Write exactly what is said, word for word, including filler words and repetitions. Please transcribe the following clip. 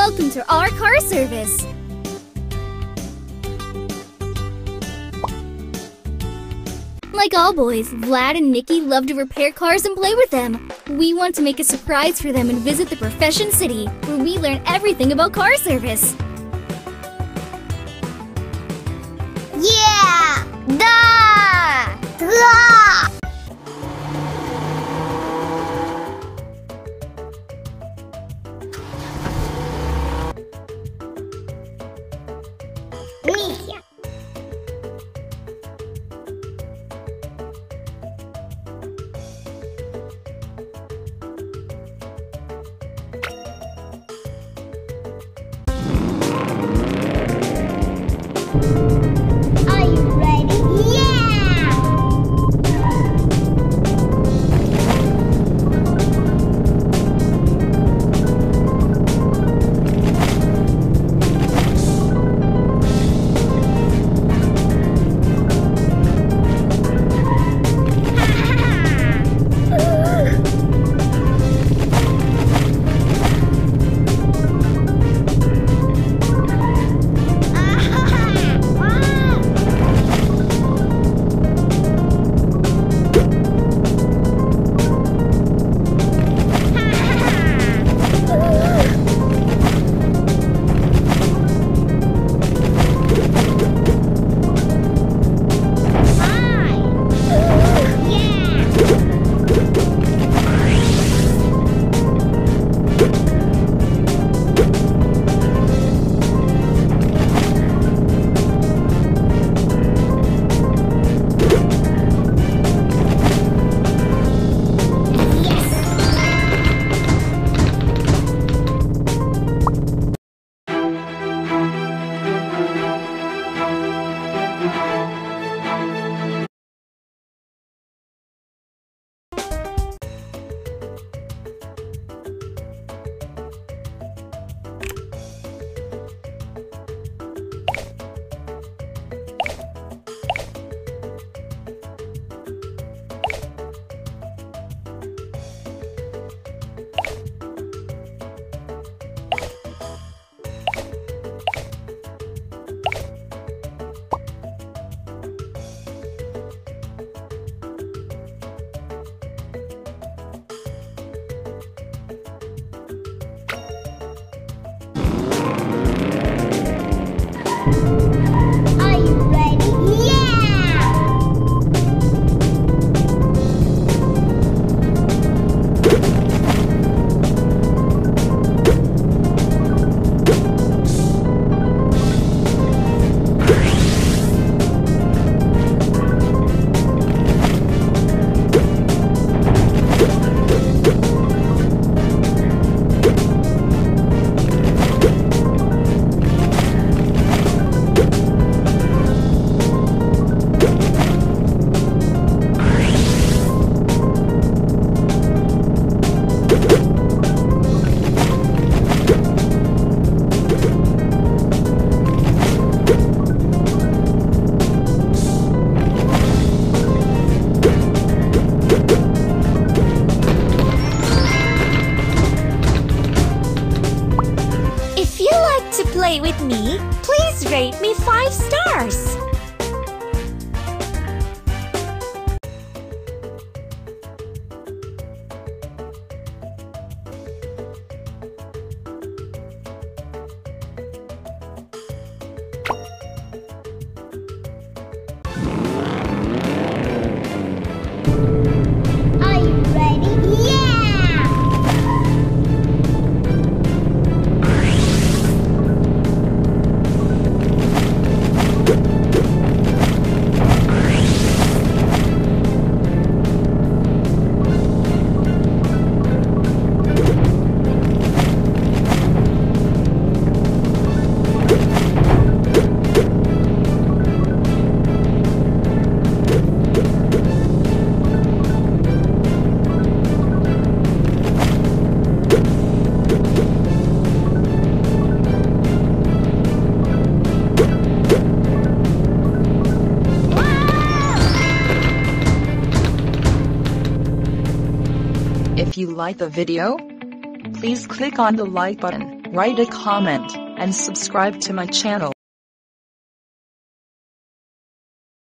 Welcome to our car service. Like all boys, Vlad and Nikki love to repair cars and play with them. We want to make a surprise for them and visit the Profession City, where we learn everything about car service. Yeah! Da! Da! Миссия. Are you ready? Yeah! Are you ready? Yeah! If you like to play with me, please rate me five stars. Are you ready? Yeah! If you like the video, please click on the like button. write a comment, and subscribe to my channel.